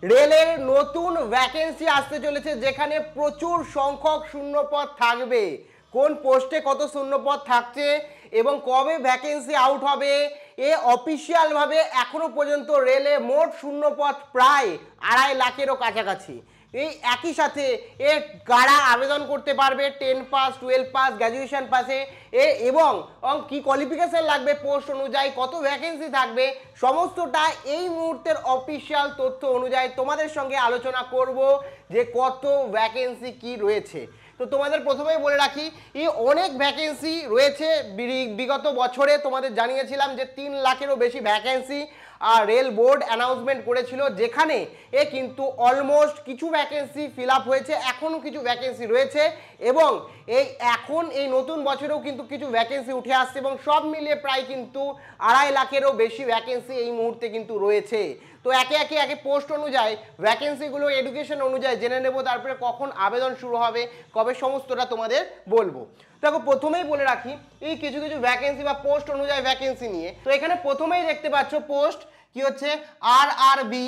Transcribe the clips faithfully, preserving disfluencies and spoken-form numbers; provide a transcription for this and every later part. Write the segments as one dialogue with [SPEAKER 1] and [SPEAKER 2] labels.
[SPEAKER 1] রেলের নতুন ভ্যাকেন্সি আসতে চলেছে, যেখানে প্রচুর সংখ্যক শূন্যপদ থাকবে। কোন পোস্টে কত শূন্যপদ থাকছে এবং কবে ভ্যাকেন্সি আউট হবে, এ অফিসিয়ালভাবে এখনো পর্যন্ত রেলে মোট শূন্যপদ প্রায় আড়াই লাখেরও কাছাকাছি। এই একই সাথে এ কারা আবেদন করতে পারবে, ten pass, twelve pass, graduation পাসে এ এবং কি কোয়ালিফিকেশন লাগবে, পোস্ট অনুযায়ী কত ভ্যাকেন্সি থাকবে, সমস্তটা এই মুহূর্তের অফিসিয়াল তথ্য অনুযায়ী তোমাদের সঙ্গে আলোচনা করব যে কত ভ্যাকেন্সি কি রয়েছে। তো তোমাদের প্রথমেই বলে রাখি, এই অনেক ভ্যাকেন্সি রয়েছে। বিগত বছরে তোমাদের জানিয়েছিলাম যে তিন লাখেরও বেশি ভ্যাকেন্সি রেল বোর্ড অ্যানাউন্সমেন্ট করেছিল, যেখানে এ কিন্তু অলমোস্ট কিছু ভ্যাকেন্সি ফিল আপ হয়েছে, এখনও কিছু ভ্যাকেন্সি রয়েছে এবং এই এখন এই নতুন বছরেও কিন্তু কিছু ভ্যাকেন্সি উঠে আসছে এবং সব মিলিয়ে প্রায় কিন্তু আড়াই লাখেরও বেশি ভ্যাকেন্সি এই মুহূর্তে কিন্তু রয়েছে। তো একে একে একে পোস্ট অনুযায়ী ভ্যাকেন্সিগুলো এডুকেশন অনুযায়ী জেনে নেব, তারপরে কখন আবেদন শুরু হবে, কবে, সমস্তটা তোমাদের বলবো। দেখো প্রথমেই বলে রাখি এই কিছু কিছু ভ্যাকেন্সি বা পোস্ট অনুযায়ী ভ্যাকেন্সি নিয়ে। তো এখানে প্রথমেই দেখতে পাচ্ছ পোস্ট কি হচ্ছে, আর R B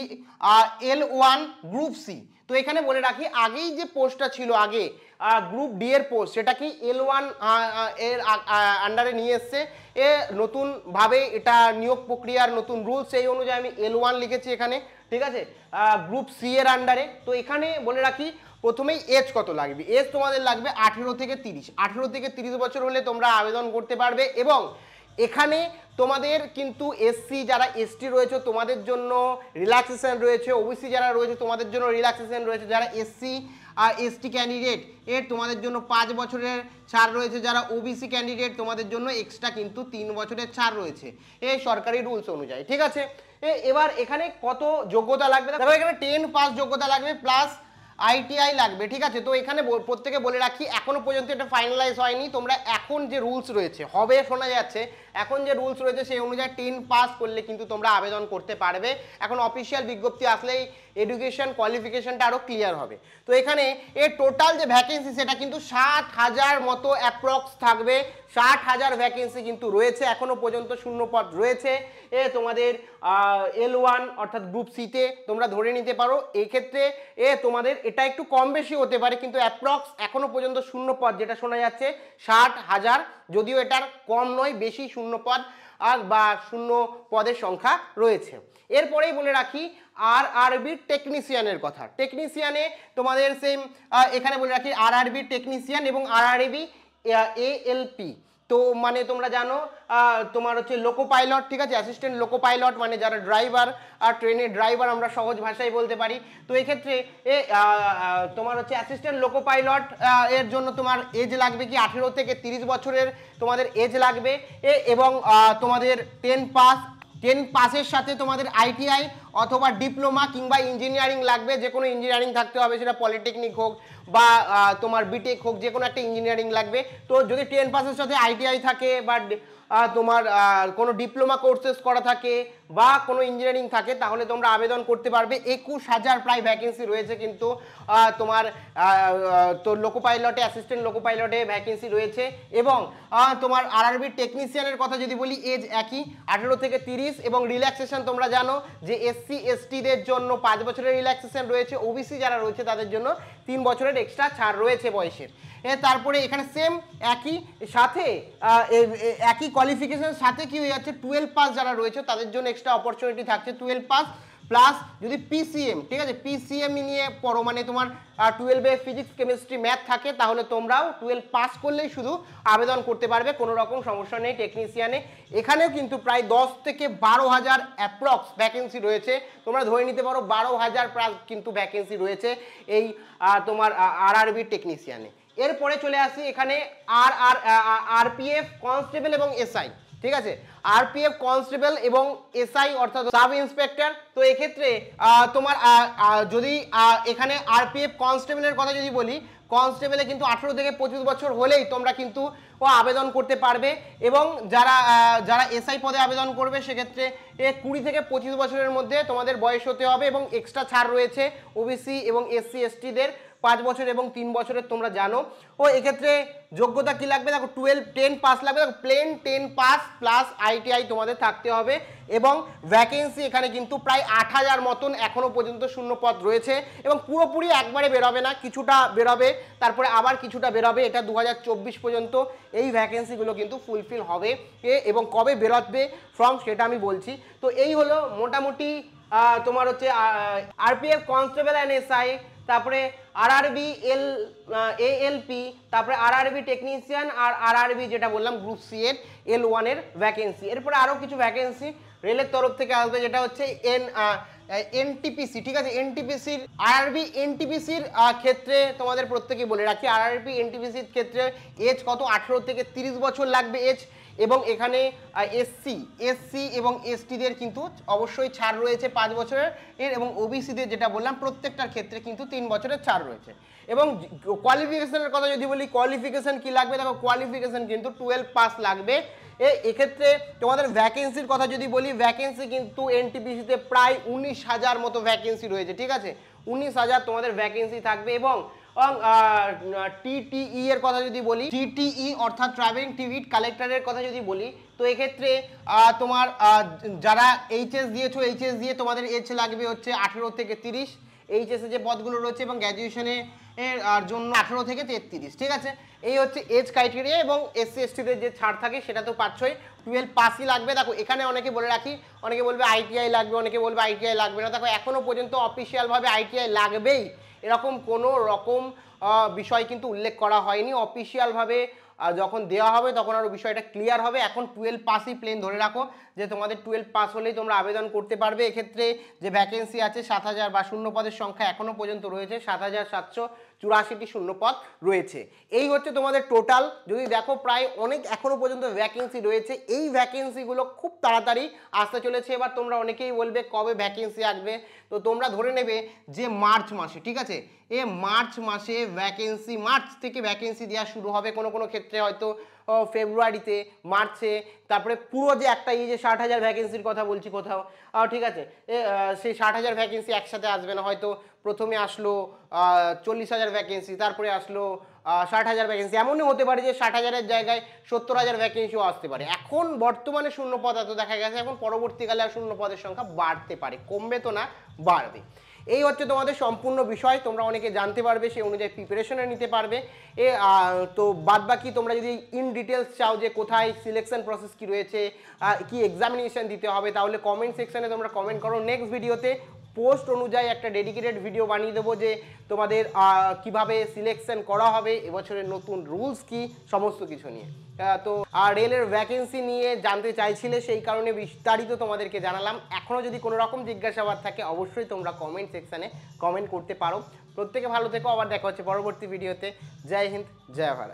[SPEAKER 1] L one group C. তো এখানে বলে রাখি আগেই যে পোস্টটা ছিল আগে গ্রুপ ডি এর পোস্ট, সেটা কি এল ওয়ান এর আন্ডারে নিয়ে এসছে। এ নতুনভাবে এটা নিয়োগ প্রক্রিয়ার নতুন রুলস, সেই অনুযায়ী আমি এল ওয়ান লিখেছি এখানে, ঠিক আছে, গ্রুপ সি এর আন্ডারে। তো এখানে বলে রাখি প্রথমেই এজ কত লাগবে, এজ তোমাদের লাগবে আঠেরো থেকে তিরিশ। আঠেরো থেকে তিরিশ বছর হলে তোমরা আবেদন করতে পারবে এবং এখানে তোমাদের কিন্তু এসসি যারা এসটি রয়েছে তোমাদের জন্য রিল্যাক্সেশন রয়েছে, ওবিসি যারা রয়েছে তোমাদের জন্য রিল্যাক্সেশন রয়েছে, যারা এসসি আর এসটি ক্যান্ডিডেট এর তোমাদের জন্য পাঁচ বছরের ছাড় রয়েছে, যারা ওবিসি ক্যান্ডিডেট তোমাদের জন্য এক্সট্রা কিন্তু তিন বছরের ছাড় রয়েছে এই সরকারি রুলস অনুযায়ী, ঠিক আছে। এবার এখানে কত যোগ্যতা লাগবে, তারপর এখানে টেন পাস যোগ্যতা লাগবে প্লাস আইটিআই লাগবে, ঠিক আছে। তো এখানে প্রত্যেকে বলে রাখি এখনো পর্যন্ত এটা ফাইনালাইজ হয়নি, তোমরা এখন যে রুলস রয়েছে হবে শোনা যাচ্ছে, এখন যে রুলস রয়েছে সেই অনুযায়ী টেন পাস করলে কিন্তু তোমরা আবেদন করতে পারবে। এখন অফিসিয়াল বিজ্ঞপ্তি আসলেই এডুকেশন কোয়ালিফিকেশনটা আরও ক্লিয়ার হবে। তো এখানে এর টোটাল যে ভ্যাকেন্সি সেটা কিন্তু ষাট হাজার মতো অ্যাপ্রক্স থাকবে, ষাট হাজার ভ্যাকেন্সি কিন্তু রয়েছে, এখনো পর্যন্ত শূন্যপদ রয়েছে এ তোমাদের এল ওয়ান অর্থাৎ গ্রুপ সিতে তোমরা ধরে নিতে পারো। এই ক্ষেত্রে এ তোমাদের এটা একটু কম বেশি হতে পারে, কিন্তু অ্যাপ্রক্স এখনো পর্যন্ত শূন্যপদ যেটা শোনা যাচ্ছে ষাট হাজার, যদিও এটার কম নয়, বেশি শূন্যপদ আর বা শূন্য পদের সংখ্যা রয়েছে। এরপরেই বলে রাখি আর আরবি টেকনিশিয়ানের কথা। টেকনিশিয়ানে তোমাদের সেম এখানে বলে রাখি আর আরবি টেকনিশিয়ান এবং আর আরবি এএলপি। তো মানে তোমরা জানো তোমার হচ্ছে লোকো পাইলট, ঠিক আছে, অ্যাসিস্ট্যান্ট লোকো পাইলট মানে যারা ড্রাইভার আর ট্রেনের ড্রাইভার আমরা সহজ ভাষায় বলতে পারি। তো এই ক্ষেত্রে এ তোমার হচ্ছে অ্যাসিস্ট্যান্ট লোকো পাইলট এর জন্য তোমার এজ লাগবে কি আঠেরো থেকে তিরিশ বছরের তোমাদের এজ লাগবে এ এবং তোমাদের টেন পাস, টেন পাসের সাথে তোমাদের আইটিআই অথবা ডিপ্লোমা কিংবা ইঞ্জিনিয়ারিং লাগবে, যে কোনো ইঞ্জিনিয়ারিং থাকতে হবে, সেটা পলিটেকনিক হোক বা তোমার বিটেক হোক, যে কোনো একটা ইঞ্জিনিয়ারিং লাগবে। তো যদি টেন পাসের সাথে আইটিআই থাকে বা তোমার কোনো ডিপ্লোমা কোর্সেস করা থাকে বা কোনো ইঞ্জিনিয়ারিং থাকে তাহলে তোমরা আবেদন করতে পারবে। একুশ হাজার প্রায় ভ্যাকেন্সি রয়েছে কিন্তু তোমার তো লোকো পাইলটে, অ্যাসিস্ট্যান্ট লোকো পাইলটে ভ্যাকেন্সি রয়েছে এবং তোমার আরআরবি টেকনিশিয়ানের কথা যদি বলি এজ একই আঠেরো থেকে তিরিশ এবং রিল্যাক্সেশন তোমরা জানো যে এসসি এসটিদের জন্য পাঁচ বছরের রিল্যাক্সেশন রয়েছে, ওবিসি যারা রয়েছে তাদের জন্য তিন বছরের এক্সট্রা ছাড় রয়েছে বয়সের। তারপরে এখানে সেম একই সাথে একই কোয়ালিফিকেশনের সাথে কি হয়ে যাচ্ছে টুয়েলভ পাস যারা রয়েছে তাদের জন্য এক্সট্রা অপরচুনিটি থাকছে টুয়েলভ পাস প্লাস যদি পিসিএম, ঠিক আছে, পিসিএম নিয়ে পড়ো মানে তোমার টুয়েলভে ফিজিক্স কেমিস্ট্রি ম্যাথ থাকে তাহলে তোমরাও টুয়েলভ পাস করলেই শুধু আবেদন করতে পারবে, কোনো রকম সমস্যা নেই টেকনিশিয়ানে। এখানেও কিন্তু প্রায় দশ থেকে বারো হাজার অ্যাপ্রক্স ভ্যাকেন্সি রয়েছে, তোমরা ধরে নিতে পারো বারো হাজার প্রায় কিন্তু ভ্যাকেন্সি রয়েছে এই তোমার আরআরবি টেকনিশিয়ানে। এরপরে চলে আসি এখানে আর আর আরপিএফ কনস্টেবল এবং এসআই, ঠিক আছে, আরপিএফ কনস্টেবল এবং এসআই অর্থাৎ সাব ইন্সপেক্টর। তো এক্ষেত্রে তোমার যদি এখানে আরপিএফ কনস্টেবলের কথা যদি বলি, কনস্টেবলে কিন্তু আঠেরো থেকে পঁচিশ বছর হলেই তোমরা কিন্তু ও আবেদন করতে পারবে এবং যারা যারা এসআই পদে আবেদন করবে সেক্ষেত্রে এ কুড়ি থেকে পঁচিশ বছরের মধ্যে তোমাদের বয়স হতে হবে এবং এক্সট্রা ছাড় রয়েছে ওবিসি এবং এসসি এসটিদের পাঁচ বছর এবং তিন বছরের তোমরা জানো। ও এক্ষেত্রে যোগ্যতা কি লাগবে দেখো, টুয়েলভ টেন পাস লাগবে, দেখো plain ten pass plus ITI তোমাদের থাকতে হবে। এবং ভ্যাকেন্সি এখানে কিন্তু প্রায় আট হাজার মতন এখনো পর্যন্ত শূন্য পদ রয়েছে এবং পুরোপুরি একবারে বেরোবে না, কিছুটা বেরোবে তারপরে আবার কিছুটা বেরোবে, এটা দু হাজার চব্বিশ পর্যন্ত এই ভ্যাকেন্সিগুলো কিন্তু ফুলফিল হবে এবং কবে বেরোবে ফর্ম সেটা আমি বলছি। তো এই হলো মোটামুটি তোমার হচ্ছে আরপিএফ কনস্টেবল অ্যান্ড এসআই, তারপরে আরআরবি এল এএলপি, তারপরে আরআরবি টেকনিশিয়ান আর আরআরবি যেটা বললাম গ্রুপ সি এর এল ওয়ানের ভ্যাকেন্সি। এরপরে আরও কিছু ভ্যাকেন্সি রেলের তরফ থেকে আসবে যেটা হচ্ছে এন এনটিপিসি, ঠিক আছে। এনটিপিসির আরআরবি এনটিপিসির ক্ষেত্রে তোমাদের প্রত্যেকে বলে রাখি, আরআরবি এনটিপিসির ক্ষেত্রে এজ কত, আঠেরো থেকে তিরিশ বছর লাগবে এজ। এবং এখানে এসসি এসসি এবং এসটিদের কিন্তু অবশ্যই ছাড় রয়েছে পাঁচ বছরের এর, এবং ওবিসিদের যেটা বললাম প্রত্যেকটার ক্ষেত্রে কিন্তু তিন বছরের ছাড় রয়েছে। এবং কোয়ালিফিকেশনের কথা যদি বলি, কোয়ালিফিকেশন কি লাগবে দেখো, কোয়ালিফিকেশন কিন্তু টুয়েলভ পাস লাগবে। এক্ষেত্রে তোমাদের ভ্যাকেন্সির কথা যদি বলি, ভ্যাকেন্সি কিন্তু এনটিপিসিতে প্রায় উনিশ হাজার মতো ভ্যাকেন্সি রয়েছে, ঠিক আছে, উনিশ হাজার তোমাদের ভ্যাকেন্সি থাকবে। এবং টিটিই এর কথা যদি বলি, টিটিই অর্থাৎ ট্রাভেলিং টিকিট কালেক্টরের কথা যদি বলি, তো এক্ষেত্রে তোমার যারা এইচএস দিয়েছো, এইচএস দিয়ে তোমাদের এজ লাগবে হচ্ছে আঠেরো থেকে তিরিশ, এইচএসে যে পদগুলো রয়েছে, এবং গ্র্যাজুয়েশনে এর জন্য আঠেরো থেকে তেত্রিশ, ঠিক আছে। এই হচ্ছে এজ ক্রাইটেরিয়া। এবং এসসি এসটিদের যে ছাড় থাকে সেটা তো পাচ্ছই, টুয়েলভ পাসই লাগবে। দেখো এখানে অনেকে বলে রাখি, অনেকে বলবে আইটিআই লাগবে, অনেকে বলবে আইটিআই লাগবে না। দেখো এখনো পর্যন্ত অফিসিয়ালভাবে আইটিআই লাগবেই এরকম কোনো রকম বিষয় কিন্তু উল্লেখ করা হয়নি। অফিসিয়ালভাবে যখন দেওয়া হবে তখন আরও বিষয়টা ক্লিয়ার হবে। এখন টুয়েলভ পাসই প্লেন ধরে রাখো যে তোমাদের টুয়েলভ পাস হলেই তোমরা আবেদন করতে পারবে। এক্ষেত্রে যে ভ্যাকেন্সি আছে সাত হাজার বা শূন্য পদের সংখ্যা এখনও পর্যন্ত রয়েছে সাত হাজার সাতশো চুরাশিটি শূন্য পদ রয়েছে। এই হচ্ছে তোমাদের টোটাল। যদি দেখো প্রায় অনেক এখনও পর্যন্ত ভ্যাকেন্সি রয়েছে, এই ভ্যাকেন্সিগুলো খুব তাড়াতাড়ি আসতে চলেছে। এবার তোমরা অনেকেই বলবে কবে ভ্যাকেন্সি আসবে, তো তোমরা ধরে নেবে যে মার্চ মাসে, ঠিক আছে, এ মার্চ মাসে ভ্যাকেন্সি, মার্চ থেকে ভ্যাকেন্সি দেওয়া শুরু হবে। কোনো কোনো ক্ষেত্রে হয়তো ফেব্রুয়ারিতে, মার্চে, তারপরে পুরো যে একটা এই যে ষাট হাজার ভ্যাকেন্সির কথা বলছি কোথাও, ঠিক আছে, সেই ষাট হাজার ভ্যাকেন্সি একসাথে আসবে না, হয়তো প্রথমে আসলো চল্লিশ হাজার ভ্যাকেন্সি, তারপরে আসলো ষাট হাজার ভ্যাকেন্সি, এমনই হতে পারে যে ষাট হাজারের জায়গায় সত্তর হাজার ভ্যাকেন্সিও আসতে পারে। এখন বর্তমানে শূন্য পদ এত দেখা গেছে, এখন পরবর্তীকালে আর শূন্য পদের সংখ্যা বাড়তে পারে, কমবে তো না, বাড়বে। এই হচ্ছে তোমাদের সম্পূর্ণ বিষয়, তোমরা অনেকে জানতে পারবে, সেই অনুযায়ী প্রিপারেশনে নিতে পারবে। এ তো বাদ বাকি তোমরা যদি ইন ডিটেলস চাও যে কোথায় সিলেকশন প্রসেস কি রয়েছে, কি এক্সামিনেশন দিতে হবে, তাহলে কমেন্ট সেকশনে তোমরা কমেন্ট করো। নেক্সট ভিডিওতে পোস্ট অনুযায়ী একটা ডেডিকেটেড ভিডিও বানিয়ে দেবো যে তোমাদের কিভাবে সিলেকশন করা হবে, এবছরের নতুন রুলস কি, সমস্ত কিছু নিয়ে। তো আর রেলের ভ্যাকেন্সি নিয়ে জানতে চাইছিলে, সেই কারণে বিস্তারিত তোমাদেরকে জানালাম। এখনও যদি কোনো রকম জিজ্ঞাসাবাদ থাকে অবশ্যই তোমরা কমেন্ট সেকশানে কমেন্ট করতে পারো। প্রত্যেকে ভালো থেকো, আবার দেখা হচ্ছে পরবর্তী ভিডিওতে। জয় হিন্দ, জয় ভারত।